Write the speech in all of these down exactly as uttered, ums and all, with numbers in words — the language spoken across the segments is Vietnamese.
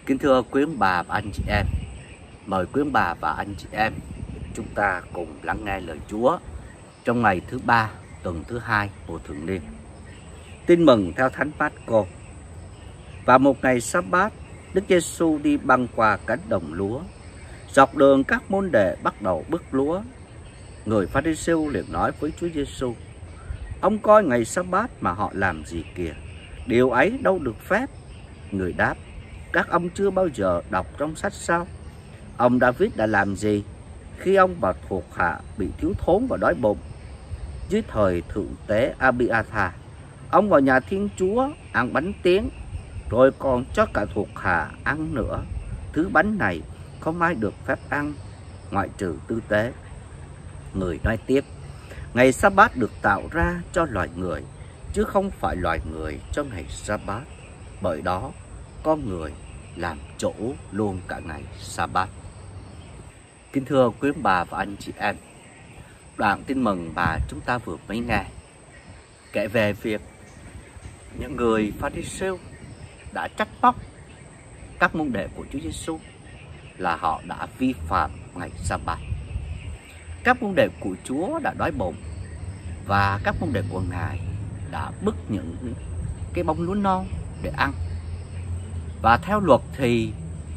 Kính thưa quý ông bà và anh chị em, mời quý ông bà và anh chị em chúng ta cùng lắng nghe lời Chúa trong ngày thứ ba tuần thứ hai mùa thường niên. Tin mừng theo Thánh Mát-cô. Vào một ngày Sa-bát, Đức Giêsu đi băng qua cánh đồng lúa. Dọc đường các môn đệ bắt đầu bứt lúa. Người Pha-ri-siêu liền nói với Chúa Giêsu: "Ông coi ngày Sa-bát mà họ làm gì kìa, điều ấy đâu được phép." Người đáp: "Các ông chưa bao giờ đọc trong sách sao? Ông David đã làm gì khi ông và thuộc hạ bị thiếu thốn và đói bụng? Dưới thời thượng tế Abi-a-tha, ông vào nhà Thiên Chúa ăn bánh tiếng, rồi còn cho cả thuộc hạ ăn nữa. Thứ bánh này không ai được phép ăn ngoại trừ tư tế." Người nói tiếp: "Ngày Sa-bát được tạo ra cho loài người, chứ không phải loài người cho ngày Sa-bát. Bởi đó, con người làm chủ luôn cả ngày Sa-bát." Kính thưa quý ông bà và anh chị em, đoạn tin mừng mà chúng ta vừa mới nghe kể về việc những người Pha-ri-siêu đã trách móc các môn đệ của Chúa Giêsu là họ đã vi phạm ngày Sa-bát. Các môn đệ của Chúa đã đói bụng và các môn đệ của Ngài đã bứt những cái bông lúa non để ăn. Và theo luật thì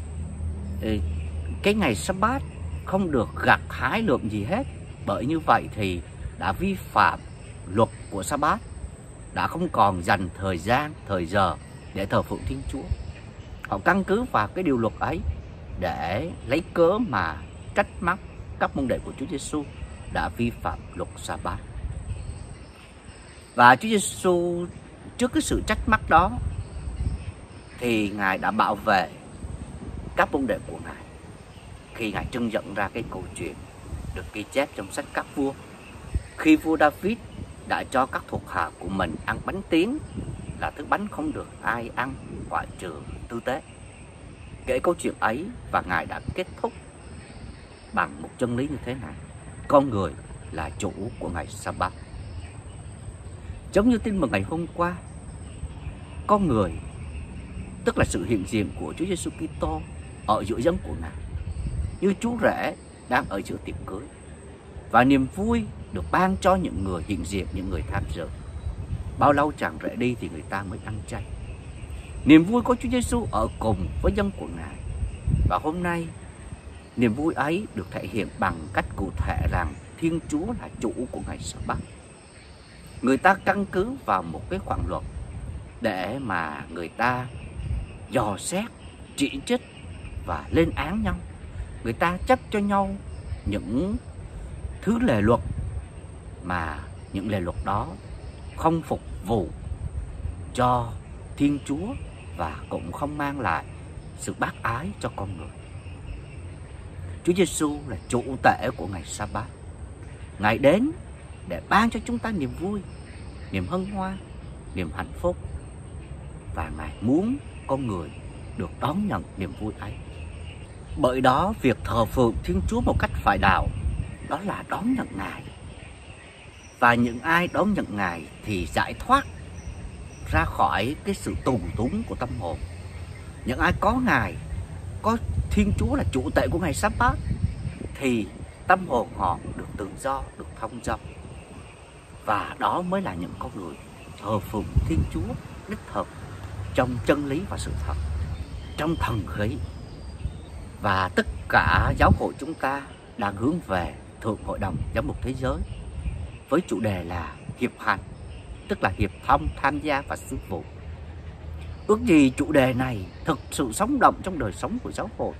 cái ngày Sa-bát không được gặt hái lượm gì hết. Bởi như vậy thì đã vi phạm luật của Sa-bát, đã không còn dành thời gian, thời giờ để thờ phượng Thiên Chúa. Họ căn cứ vào cái điều luật ấy để lấy cớ mà trách móc các môn đệ của Chúa Giêsu đã vi phạm luật Sa-bát. Và Chúa Giêsu trước cái sự trách móc đó thì Ngài đã bảo vệ các môn đệ của Ngài khi Ngài trưng dẫn ra cái câu chuyện được ghi chép trong sách Các Vua, khi vua David đã cho các thuộc hạ của mình ăn bánh tiếng, là thứ bánh không được ai ăn ngoại trừ tư tế. Kể câu chuyện ấy và Ngài đã kết thúc bằng một chân lý như thế này: con người là chủ của ngày Sa-bát. Giống như tin mừng ngày hôm qua, con người tức là sự hiện diện của Chúa Giêsu Kitô ở giữa dân của Ngài, như chú rể đang ở giữa tiệc cưới, và niềm vui được ban cho những người hiện diện, những người tham dự. Bao lâu chàng rể đi thì người ta mới ăn chay. Niềm vui của Chúa Giêsu ở cùng với dân của Ngài. Và hôm nay niềm vui ấy được thể hiện bằng cách cụ thể rằng Thiên Chúa là chủ của ngày Sa-bát. Người ta căn cứ vào một cái khoản luật để mà người ta dò xét, chỉ trích và lên án nhau. Người ta chấp cho nhau những thứ lề luật mà những lề luật đó không phục vụ cho Thiên Chúa và cũng không mang lại sự bác ái cho con người. Chúa Giêsu là chủ tể của ngày Sa-bát. Ngài đến để ban cho chúng ta niềm vui, niềm hân hoan, niềm hạnh phúc, và Ngài muốn con người được đón nhận niềm vui ấy. Bởi đó, việc thờ phượng Thiên Chúa một cách phải đạo đó là đón nhận Ngài. Và những ai đón nhận Ngài thì giải thoát ra khỏi cái sự tù túng của tâm hồn. Những ai có Ngài, có Thiên Chúa là chủ tể của ngày Sa-bát, thì tâm hồn họ được tự do, được thông dong. Và đó mới là những con người thờ phượng Thiên Chúa đích thực, trong chân lý và sự thật, trong thần khí. Và tất cả giáo hội chúng ta đang hướng về Thượng Hội đồng Giám mục Thế giới với chủ đề là hiệp hành, tức là hiệp thông, tham gia và sứ vụ. Ước gì chủ đề này thực sự sống động trong đời sống của giáo hội,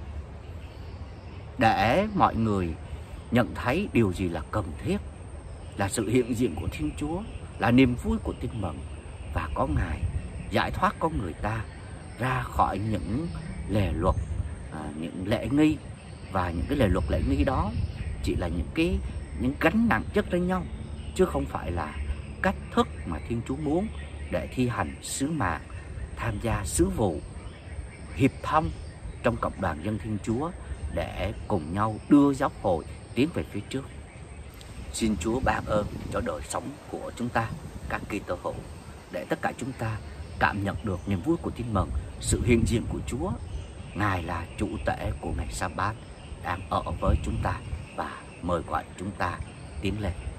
để mọi người nhận thấy điều gì là cần thiết, là sự hiện diện của Thiên Chúa, là niềm vui của tin mừng, và có Ngài giải thoát con người ta ra khỏi những lề luật, à, những lễ nghi. Và những cái lề luật lễ nghi đó chỉ là những cái những gánh nặng chất lên nhau, chứ không phải là cách thức mà Thiên Chúa muốn để thi hành sứ mạng, tham gia sứ vụ, hiệp thông trong cộng đoàn dân Thiên Chúa, để cùng nhau đưa giáo hội tiến về phía trước. Xin Chúa ban ơn cho đời sống của chúng ta, các Kitô hữu, để tất cả chúng ta cảm nhận được niềm vui của tin mừng, sự hiện diện của Chúa Ngài là chủ tể của ngày Sa-bát đang ở với chúng ta và mời gọi chúng ta tiến lên.